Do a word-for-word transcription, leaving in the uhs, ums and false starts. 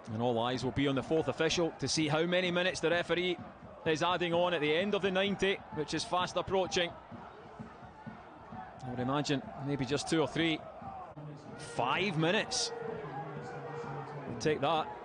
And all eyes will be on the fourth official to see how many minutes the referee is adding on at the end of the ninety, which is fast approaching. I would imagine maybe just two or three. Five minutes. We'll take that.